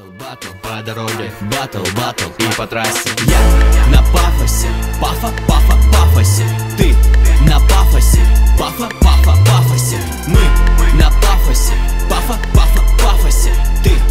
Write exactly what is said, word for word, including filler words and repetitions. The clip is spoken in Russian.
Батл, батл по дороге, батл, батл и по трассе. Я на пафосе, пафа, пафа, пафосе. Ты на пафосе, пафа, пафа, пафосе. Мы на пафосе, пафа, пафа, пафосе. Ты